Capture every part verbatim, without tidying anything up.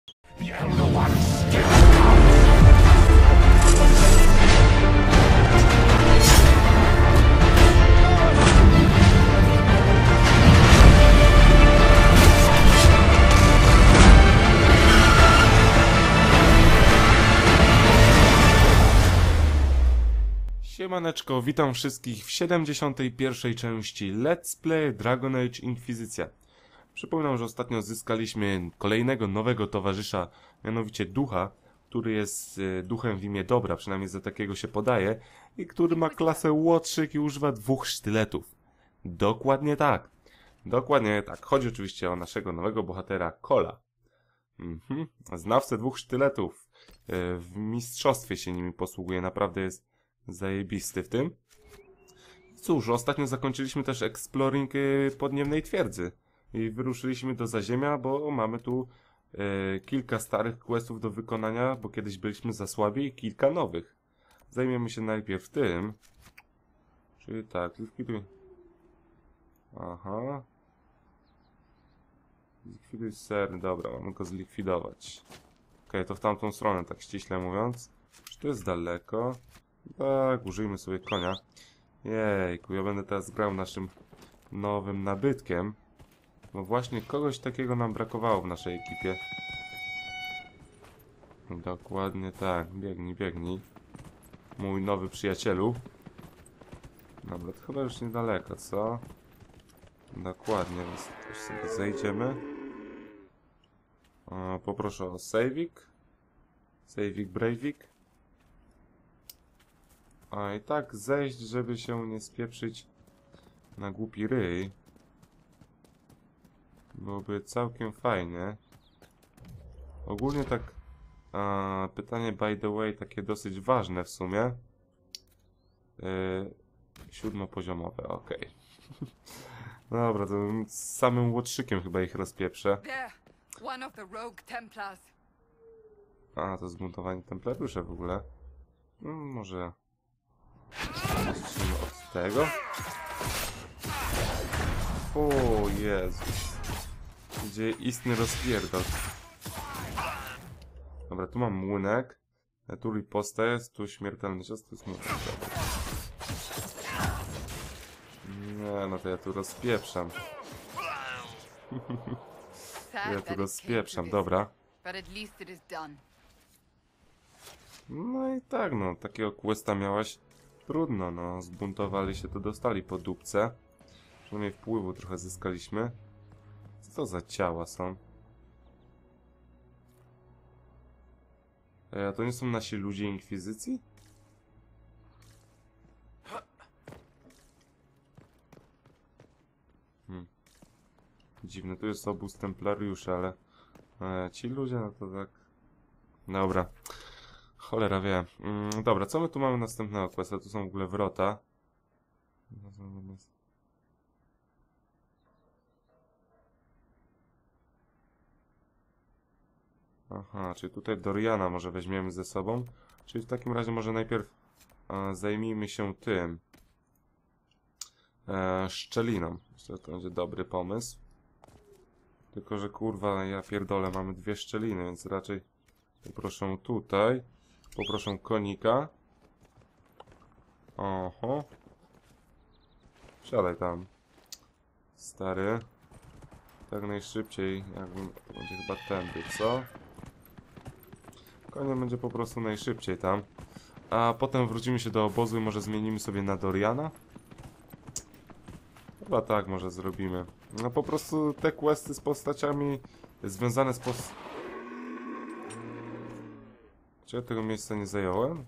Siemaneczko, witam wszystkich w siedemdziesiątej pierwszej części Let's Play Dragon Age Inkwizycja. Przypominam, że ostatnio zyskaliśmy kolejnego nowego towarzysza, mianowicie ducha, który jest e, duchem w imię dobra, przynajmniej za takiego się podaje, i który ma klasę łotrzyk i używa dwóch sztyletów. Dokładnie tak. Dokładnie tak. Chodzi oczywiście o naszego nowego bohatera, Cola. Mhm. Znawcę dwóch sztyletów. E, w mistrzostwie się nimi posługuje, naprawdę jest zajebisty w tym. Cóż, ostatnio zakończyliśmy też exploring podniemnej twierdzy i wyruszyliśmy do Zaziemia, bo mamy tu e, kilka starych questów do wykonania, bo kiedyś byliśmy za słabi, i kilka nowych. Zajmiemy się najpierw tym. Czyli tak, likwiduj. Aha. Zlikwiduj ser, dobra, mamy go zlikwidować. Ok, to w tamtą stronę, tak ściśle mówiąc. Czy to jest daleko? Tak, użyjmy sobie konia. Jejku, ja będę teraz grał naszym nowym nabytkiem. Bo właśnie kogoś takiego nam brakowało w naszej ekipie. Dokładnie tak, biegnij, biegnij. Mój nowy przyjacielu. Dobra, to chyba już niedaleko, co? Dokładnie, więc też sobie zejdziemy. O, poproszę o saving. Saving, braving. A i tak zejść, żeby się nie spieprzyć na głupi ryj. Byłoby całkiem fajnie. Ogólnie tak a, pytanie by the way takie dosyć ważne w sumie. Yy, siódmopoziomowe, okej. Okay. Dobra, to z samym łotrzykiem chyba ich rozpieprzę. A, to zbuntowanie templariusze w ogóle. No, może... Zacznijmy od tego. O Jezus. Gdzie istny rozpierdol. Dobra, tu mam młynek. Tu riposta jest, tu śmiertelny cios, tu jest młynek. Nie, no to ja tu rozpieprzam. Ja tu rozpieprzam, dobra. No i tak, no, takiego questa miałaś. Trudno, no, zbuntowali się, to dostali po dupce. Przynajmniej wpływu trochę zyskaliśmy. Co to za ciała są? E, a to nie są nasi ludzie Inkwizycji? Hmm. Dziwne, tu jest obóz templariuszy, ale... E, ci ludzie, no to tak... Dobra. Cholera wie. Mm, dobra, co my tu mamy następnego questa? Tu są w ogóle wrota. Aha, czyli tutaj Doriana może weźmiemy ze sobą. Czyli w takim razie może najpierw e, zajmijmy się tym. E, szczeliną. Myślę, że to będzie dobry pomysł. Tylko, że kurwa, ja pierdolę, mamy dwie szczeliny, więc raczej poproszę tutaj. Poproszę konika. Oho. Wsiadaj tam. Stary. Tak najszybciej, jakbym... To będzie chyba tędy, co? Koniem będzie po prostu najszybciej tam. A potem wrócimy się do obozu i może zmienimy sobie na Doriana? Chyba tak może zrobimy. No po prostu te questy z postaciami związane z post... Czy ja tego miejsca nie zająłem?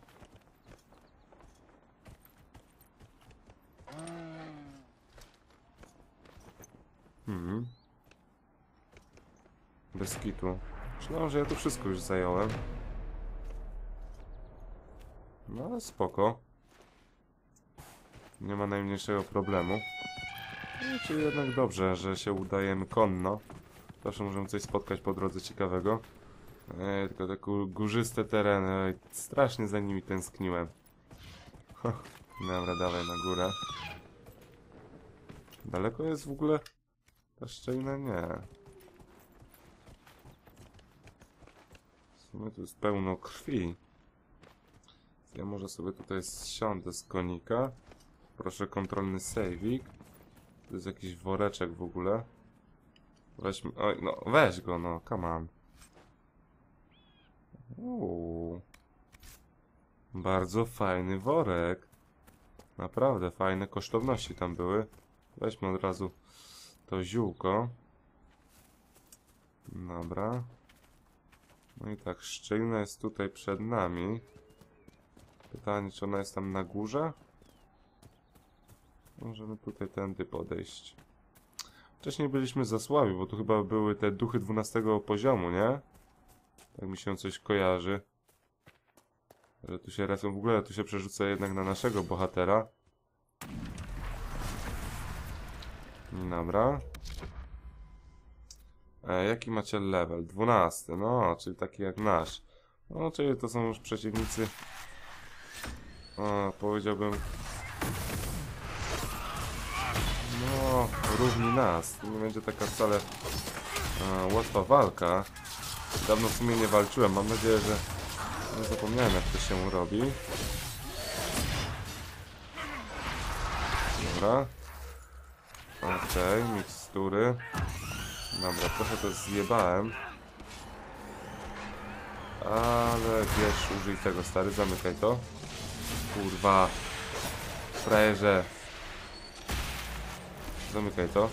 Hmm. Bez kitu. Myślałem, że ja tu wszystko już zająłem. No ale spoko. Nie ma najmniejszego problemu. No, czyli jednak dobrze, że się udajemy konno. Zawsze możemy coś spotkać po drodze ciekawego. Ej, tylko te górzyste tereny, ej, strasznie za nimi tęskniłem. Dobra, dawaj na górę. Daleko jest w ogóle ta szczelina? Nie. sumie tu jest pełno krwi. Ja może sobie tutaj zsiądę z konika. Proszę, kontrolny save'ik. To jest jakiś woreczek w ogóle. Weźmy... Oj, no weź go, no, come on. Uuu. Bardzo fajny worek. Naprawdę fajne kosztowności tam były. Weźmy od razu to ziółko. Dobra. No i tak, szczelina jest tutaj przed nami. Pytanie, czy ona jest tam na górze? Możemy tutaj tędy podejść. Wcześniej byliśmy za słabi, bo tu chyba były te duchy dwunastego poziomu, nie? Tak mi się coś kojarzy. Że tu się refią, w ogóle tu się przerzuca jednak na naszego bohatera. Dobra. E, jaki macie level? dwunasty, no, czyli taki jak nasz. No, czyli to są już przeciwnicy. O, powiedziałbym. No, równi nas. To nie będzie taka wcale e, łatwa walka. Dawno w sumie nie walczyłem. Mam nadzieję, że nie zapomniałem, jak to się robi. Dobra. Okej, okay, mikstury. Dobra, trochę to zjebałem. Ale wiesz, użyj tego, stary, zamykaj to. Kurwa. Frajerze. Zamykaj to.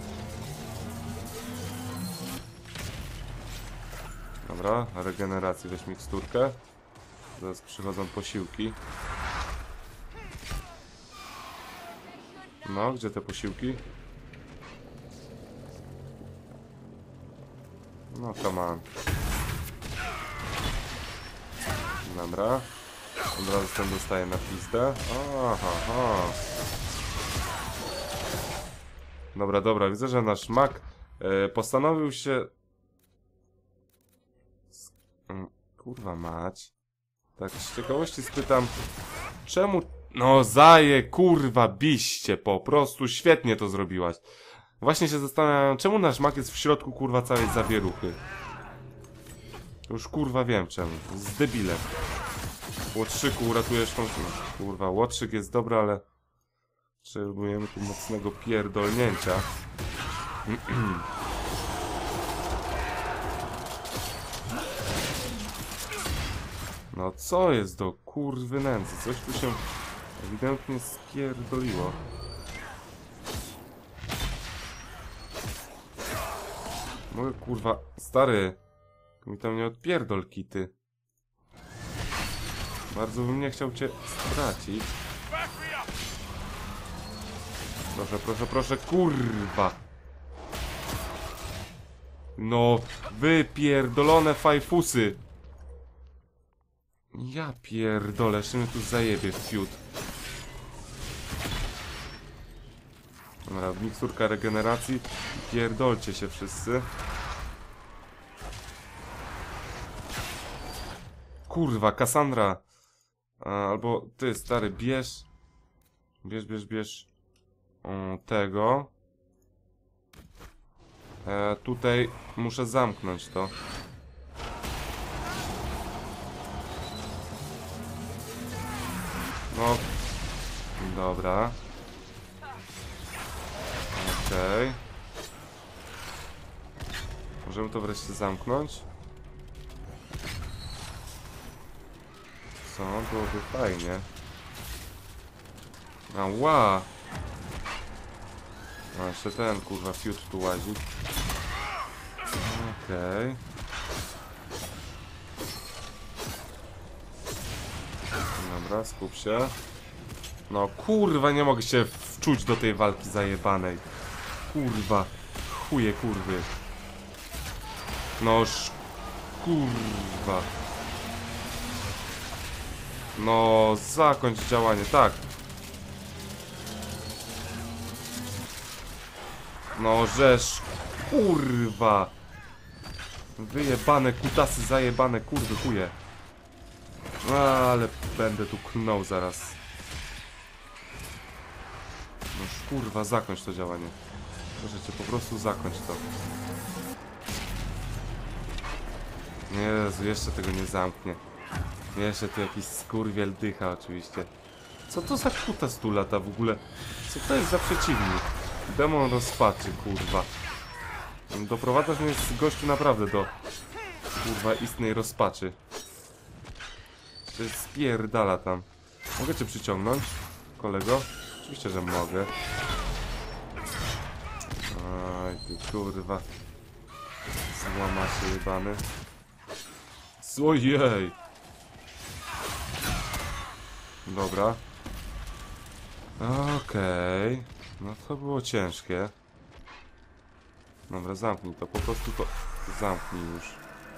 Dobra, regeneracji weź miksturkę. Zaraz przychodzą posiłki. No, gdzie te posiłki? No, come on. Dobra. Od razu ten dostaje na pizdę. Aha, aha. Dobra, dobra, widzę, że nasz mag e, postanowił się... Kurwa mać. Tak, z ciekawości spytam, czemu... No zaje, kurwa, biście, po prostu świetnie to zrobiłaś. Właśnie się zastanawiam, czemu nasz mag jest w środku, kurwa, całej zawieruchy. Już, kurwa, wiem czemu. Z debilem. Łotrzyku, uratujesz tą... Kurwa, łotrzyk jest dobry, ale... Potrzebujemy tu mocnego pierdolnięcia. No co jest do kurwy nędzy? Coś tu się ewidentnie spierdoliło. Mogę, kurwa... Stary! Mi tam nie odpierdol, kity. Bardzo bym nie chciał cię stracić. Proszę, proszę, proszę, kurwa! No, wypierdolone fajfusy! Ja pierdolę, jeszcze mnie tu zajebie fiut. Dobra, miksturka regeneracji. Pierdolcie się wszyscy. Kurwa, Cassandra. A, albo ty, stary, bierz. Bierz, bierz, bierz. O, tego. E, tutaj muszę zamknąć to. No. Dobra. Okej. Okay. Możemy to wreszcie zamknąć? Co? Byłoby fajnie. Ała! A jeszcze ten, kurwa, fiut tu łazi. Okej. Okay. Dobra, skup się. No kurwa, nie mogę się wczuć do tej walki zajebanej. Kurwa. Chuje kurwy. Noż. Kurwa. No, zakończ działanie, tak. No, żeż. Kurwa. Wyjebane kutasy, zajebane kurwy chuje. Ale będę tu klnął zaraz. Noż kurwa, zakończ to działanie. Proszę cię, po prostu zakończ to. Jezu, jeszcze tego nie zamknie. Jeszcze tu jakiś skurwiel dycha oczywiście. Co to za kutas tu lata w ogóle? Co to jest za przeciwnik? Demon rozpaczy, kurwa. Doprowadzasz mnie z gościu naprawdę do, kurwa, istnej rozpaczy. To jest spierdala tam. Mogę cię przyciągnąć, kolego? Oczywiście, że mogę. Aj, ty kurwa. Złama się jebany. Ojej! Dobra. Okej. Okay. No to było ciężkie. Dobra, zamknij to. Po prostu to zamknij już.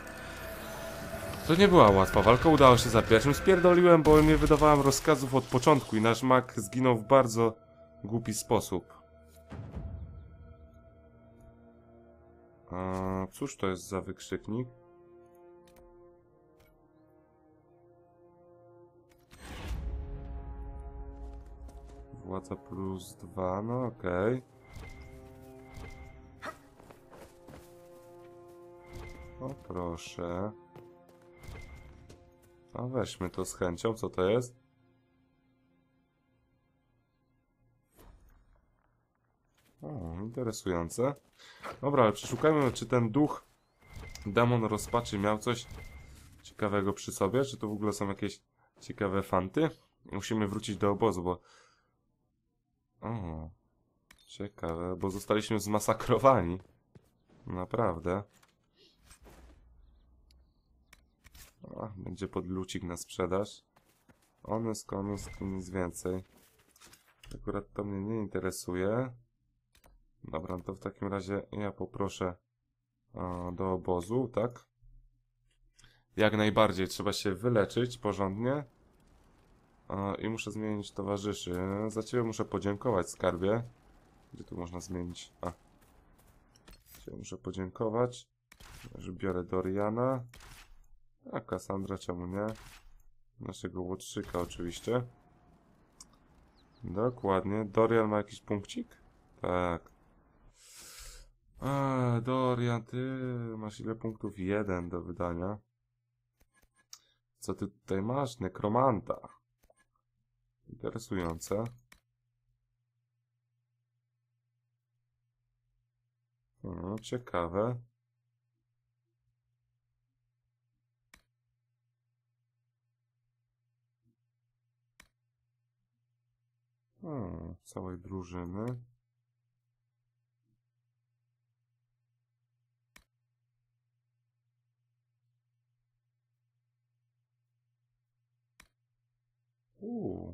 To nie była łatwa walka. Udało się za pierwszym. Spierdoliłem, bo nie wydawałem rozkazów od początku i nasz mag zginął w bardzo głupi sposób. A, cóż to jest za wykrzyknik? Władza plus dwa, no okej. Okay. O proszę. A weźmy to z chęcią, co to jest? O, interesujące. Dobra, ale przeszukajmy, czy ten duch demon rozpaczy miał coś ciekawego przy sobie, czy to w ogóle są jakieś ciekawe fanty? Musimy wrócić do obozu, bo... O, ciekawe, bo zostaliśmy zmasakrowani. Naprawdę. O, będzie podlucik na sprzedaż. Onys, konus, nic więcej. Akurat to mnie nie interesuje. Dobra, to w takim razie ja poproszę o, do obozu, tak? Jak najbardziej trzeba się wyleczyć porządnie. O, i muszę zmienić towarzyszy. Za ciebie muszę podziękować, skarbie. Gdzie tu można zmienić? A. Ciebie muszę podziękować. Że biorę Doriana. A Kassandra, czemu nie? Naszego łotrzyka oczywiście. Dokładnie. Dorian ma jakiś punkcik? Tak. A, Dorian, ty masz ile punktów? Jeden do wydania. Co ty tutaj masz? Nekromanta. Interesujące. No, ciekawe. Hmm, całej drużyny. Uuu.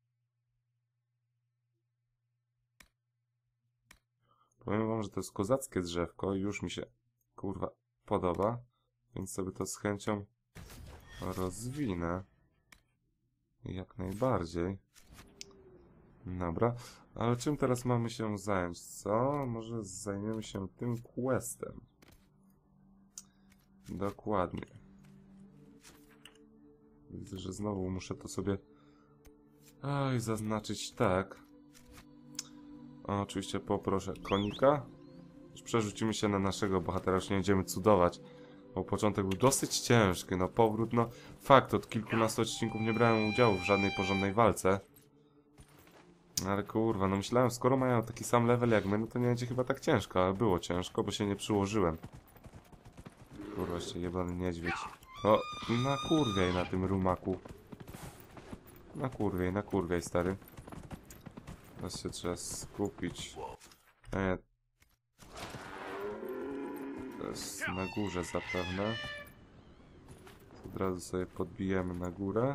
Powiem wam, że to jest kozackie drzewko i już mi się, kurwa, podoba. Więc sobie to z chęcią rozwinę. Jak najbardziej. Dobra, ale czym teraz mamy się zająć? Co? Może zajmiemy się tym questem. Dokładnie. Widzę, że znowu muszę to sobie Oj, zaznaczyć tak. O, oczywiście poproszę konika. Już przerzucimy się na naszego bohatera, już nie będziemy cudować. Bo początek był dosyć ciężki, no powrót, no fakt, od kilkunastu odcinków nie brałem udziału w żadnej porządnej walce. Ale kurwa, no myślałem, skoro mają taki sam level jak my, no to nie będzie chyba tak ciężko, ale było ciężko, bo się nie przyłożyłem. Kurwa, jeszcze jebany niedźwiedź. O, na kurwiej na tym rumaku. Na kurwiej, na kurwiej, stary. Teraz się trzeba skupić. E, to jest na górze zapewne. Od razu sobie podbijemy na górę.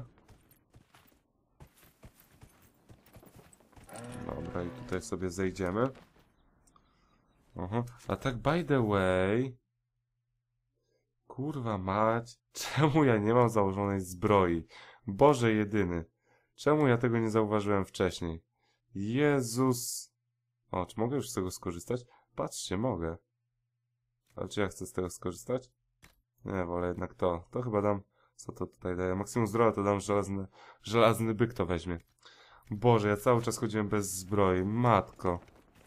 Dobra, i tutaj sobie zejdziemy. Aha. A tak by the way... Kurwa mać, czemu ja nie mam założonej zbroi? Boże jedyny. Czemu ja tego nie zauważyłem wcześniej? Jezus... O, czy mogę już z tego skorzystać? Patrzcie, mogę. Ale czy ja chcę z tego skorzystać? Nie, wolę jednak to. To chyba dam... Co to tutaj daje? Maksimum zdrowia to dam żelazny... Żelazny byk to weźmie. Boże, ja cały czas chodziłem bez zbroi. Matko.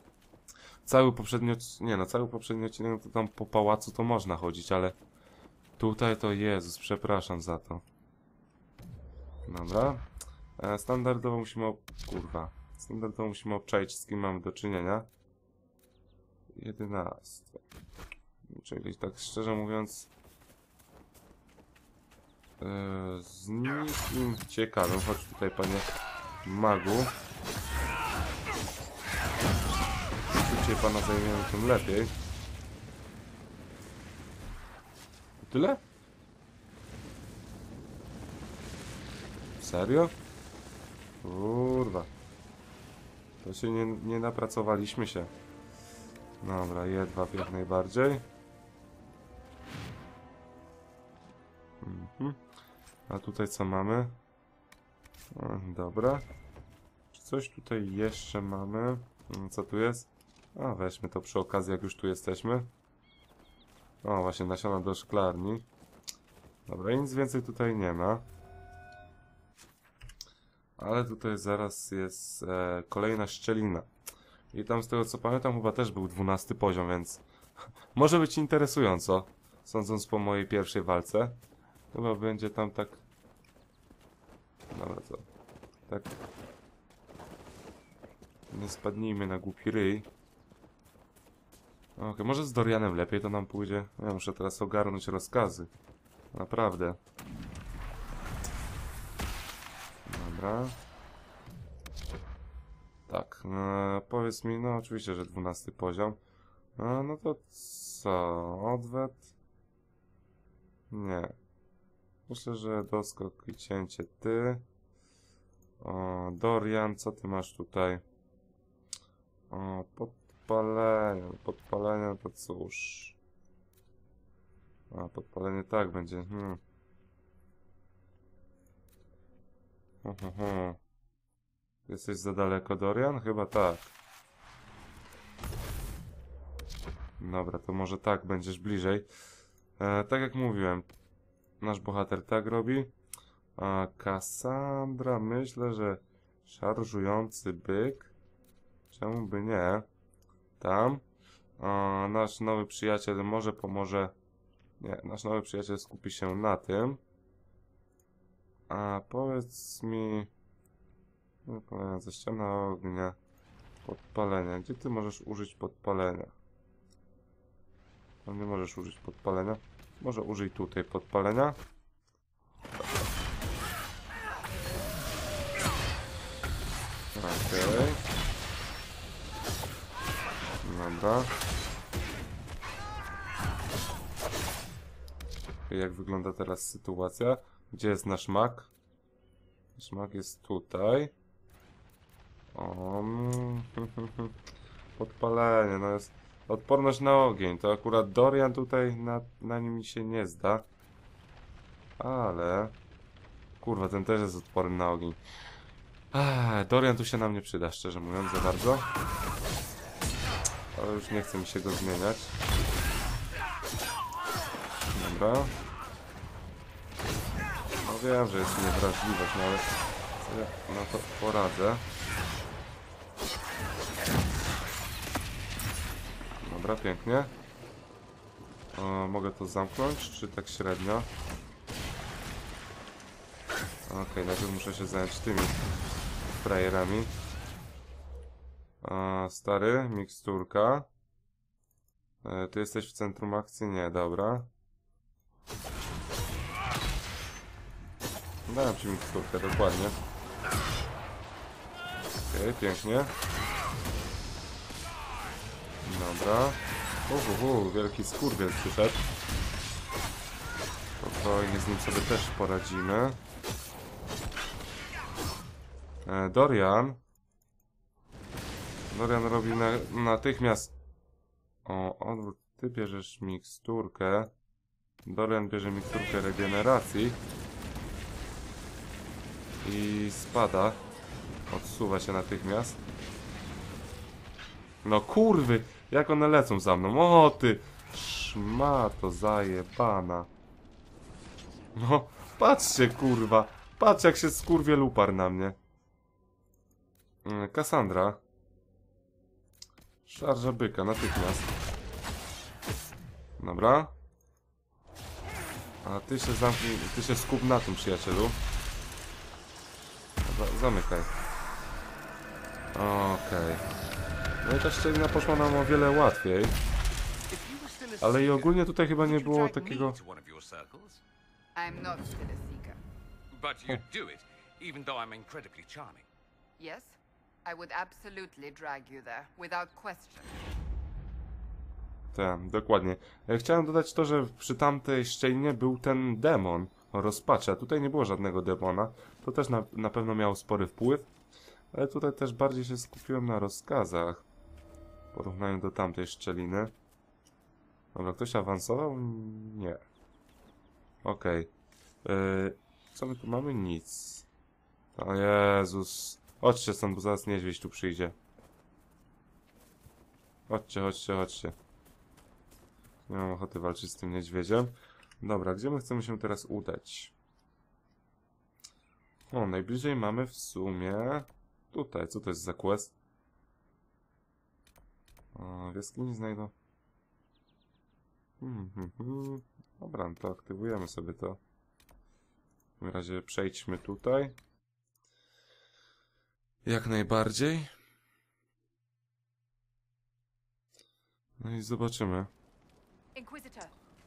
Cały poprzedni... Nie no, cały poprzedni odcinek to tam po pałacu to można chodzić, ale... tutaj to Jezus, przepraszam za to. Dobra. E, standardowo musimy... Ob... Kurwa. Standardowo musimy obczaić, z kim mamy do czynienia. jedenaście. Czyli tak szczerze mówiąc... Yy, z nikim ciekawym. Chodź tutaj, panie magu. Im szybciej pana zajmiemy, tym lepiej. Tyle? Serio? Kurwa. To się nie, nie napracowaliśmy się. Dobra, jedwab jak najbardziej. Mhm. A tutaj co mamy? O, dobra. Czy coś tutaj jeszcze mamy? Co tu jest? A, weźmy to przy okazji, jak już tu jesteśmy. O, właśnie nasiona do szklarni. Dobra, nic więcej tutaj nie ma. Ale tutaj zaraz jest e, kolejna szczelina. I tam z tego co pamiętam chyba też był dwunasty poziom, więc może być interesująco. Sądząc po mojej pierwszej walce. Chyba będzie tam tak... Dobra, co? Tak... Nie spadnijmy na głupi ryj. Okej, okay, może z Dorianem lepiej to nam pójdzie. Ja muszę teraz ogarnąć rozkazy. Naprawdę. Dobra. Tak, e, powiedz mi, no oczywiście, że dwunasty poziom. E, no to co? Odwet? Nie. Myślę, że doskok i cięcie ty. O, Dorian, co ty masz tutaj? O, podpalenie. Podpalenie to cóż. A, podpalenie tak będzie. Hmm. Ho, ho, ho. Jesteś za daleko, Dorian? Chyba tak. Dobra, to może tak, będziesz bliżej. E, tak jak mówiłem, nasz bohater tak robi. A Cassandra, myślę, że szarżujący byk. Czemu by nie? Tam. A, nasz nowy przyjaciel może pomoże... Nie, nasz nowy przyjaciel skupi się na tym. A powiedz mi... Ze ściana ognia. Podpalenia. Gdzie ty możesz użyć podpalenia? No nie możesz użyć podpalenia. Może użyj tutaj podpalenia. Okej. Okay. Dobra. Jak wygląda teraz sytuacja? Gdzie jest nasz mag? Nasz mag jest tutaj. O, podpalenie, no jest odporność na ogień. To akurat Dorian tutaj na, na nim się nie zda. Ale... Kurwa, ten też jest odporny na ogień. Ach, Dorian tu się nam nie przyda, szczerze mówiąc, za bardzo. Ale już nie chce mi się go zmieniać. Dobra. No wiem, że jest niewrażliwość, no ale sobie na to poradzę. Dobra, pięknie. O, mogę to zamknąć, czy tak średnio? Okej, okay, najpierw muszę się zająć tymi frajerami. O, stary, miksturka. E, ty jesteś w centrum akcji? Nie, dobra. Dałem ci miksturkę, dokładnie. Okej, okay, pięknie. Dobra. Uhuhu, wielki skurwiel przyszedł. Spokojnie, z nim sobie też poradzimy. E, Dorian. Dorian robi na, natychmiast... O, odwrót. Ty bierzesz miksturkę. Dorian bierze miksturkę regeneracji. I spada. Odsuwa się natychmiast. No kurwy! Jak one lecą za mną? O ty! Szmato zajebana. No, patrzcie kurwa. Patrz jak się skurwiel uparł na mnie. Cassandra. Szarża byka natychmiast. Dobra. A ty się zamknij, ty się skup na tym, przyjacielu. Dobra, zamykaj. Okej. No i ta szczelina poszła nam o wiele łatwiej. Ale i ogólnie tutaj chyba nie było takiego... I'm not still a seeker. But you'd do it, even though I'm incredibly charming. Yes, I would absolutely drag you there, without question. Tak, dokładnie. E, Chciałem dodać to, że przy tamtej szczelinie był ten demon o rozpaczy, a tutaj nie było żadnego demona. To też na, na pewno miało spory wpływ. Ale tutaj też bardziej się skupiłem na rozkazach. W porównaniu do tamtej szczeliny. Dobra, ktoś awansował? Nie. Okej. Okay. Co my tu mamy? Nic. O Jezus. Chodźcie stąd, bo zaraz niedźwiedź tu przyjdzie. Chodźcie, chodźcie, chodźcie. Nie mam ochoty walczyć z tym niedźwiedziem. Dobra, gdzie my chcemy się teraz udać? O, najbliżej mamy w sumie... Tutaj, co to jest za quest? O, w jaskini znajdą... Hmm, hmm, hmm. Dobra, no to aktywujemy sobie to. W takim razie przejdźmy tutaj. Jak najbardziej. No i zobaczymy. Inquisitor.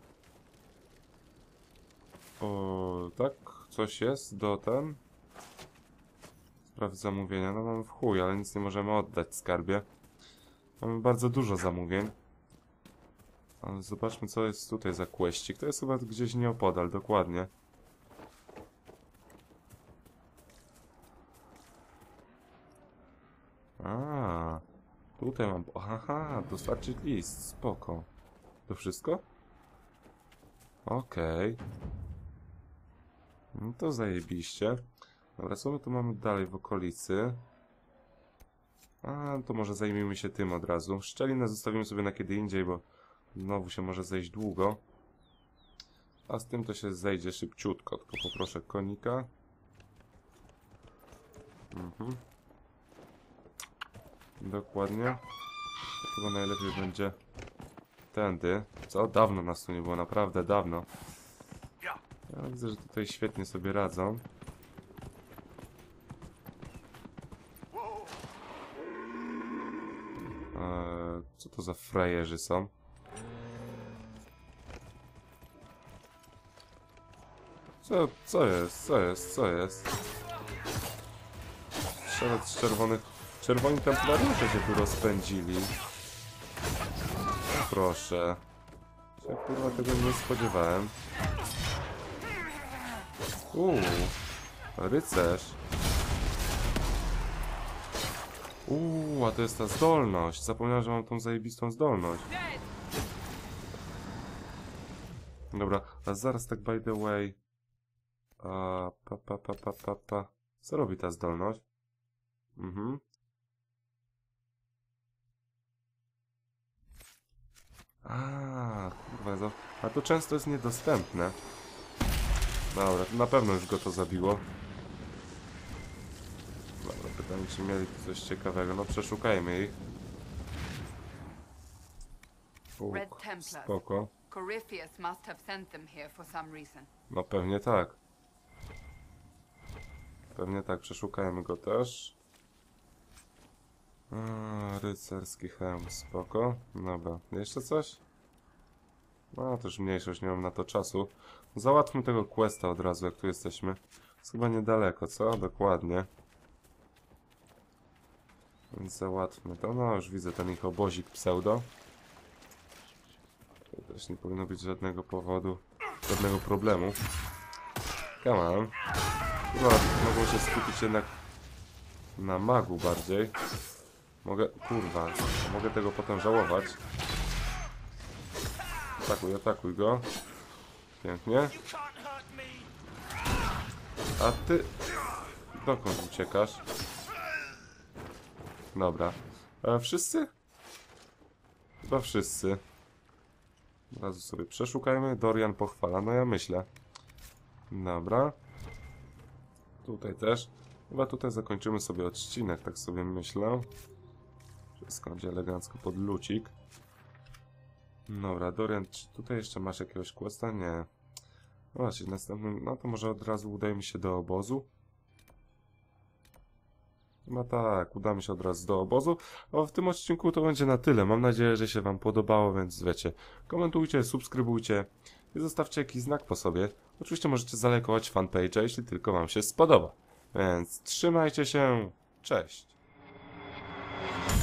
O, tak? Coś jest do ten? Sprawy zamówienia. No mamy w chuj, ale nic nie możemy oddać skarbie. Mamy bardzo dużo zamówień. Ale zobaczmy, co jest tutaj za questik. To jest chyba gdzieś nieopodal, dokładnie. A, tutaj mam... Aha, dostarczyć list. Spoko. To wszystko? Okej. Okay. No to zajebiście. Dobra, co my tu mamy dalej w okolicy? A, to może zajmijmy się tym od razu. Szczelinę zostawimy sobie na kiedy indziej, bo znowu się może zejść długo. A z tym to się zejdzie szybciutko. Tylko poproszę konika. Mhm. Dokładnie. To chyba najlepiej będzie tędy. Co? Dawno nas tu nie było, naprawdę dawno. Ja widzę, że tutaj świetnie sobie radzą. Eee, co to za frajerzy są? Co, co jest? Co jest? Co jest? Strzelec z czerwonych... Czerwoni templariusze się tu rozpędzili. No proszę. Ja kurwa tego nie spodziewałem. Uuu. Rycerz. Uuu, a to jest ta zdolność. Zapomniałem, że mam tą zajebistą zdolność. Dobra, a zaraz tak by the way. A, pa, pa, pa, pa, pa, pa. Co robi ta zdolność? Mhm. A, kurwa, za... a to często jest niedostępne. Dobra, to na pewno już go to zabiło. Dobra, pytanie, czy mieli tu coś ciekawego. No przeszukajmy ich. Uk, spoko. Corypheus must have sent them here for some reason. No pewnie tak. Pewnie tak, przeszukajmy go też. A, rycerski hełm, spoko. Dobra, jeszcze coś? No, to już mniejszość, nie mam na to czasu. Załatwmy tego questa od razu, jak tu jesteśmy. Jest chyba niedaleko, co? Dokładnie. Więc załatwmy to. No, już widzę ten ich obozik pseudo. To też nie powinno być żadnego powodu, żadnego problemu. Come on. Chyba mogą się skupić jednak na magu bardziej. Mogę... Kurwa. Mogę tego potem żałować. Atakuj, atakuj go. Pięknie. A ty... Dokąd uciekasz? Dobra. E, wszyscy? Chyba wszyscy. Od razu sobie przeszukajmy. Dorian pochwala. No ja myślę. Dobra. Tutaj też. Chyba tutaj zakończymy sobie odcinek, tak sobie myślę. Wszystko będzie elegancko pod lucik. Dobra, Dorian, czy tutaj jeszcze masz jakiegoś questa? Nie. Właśnie, następnym, no to może od razu udajemy się do obozu. No tak, udamy się od razu do obozu. A w tym odcinku to będzie na tyle. Mam nadzieję, że się wam podobało, więc wiecie, komentujcie, subskrybujcie i zostawcie jakiś znak po sobie. Oczywiście możecie zalajkować fanpage'a, jeśli tylko wam się spodoba. Więc trzymajcie się, cześć!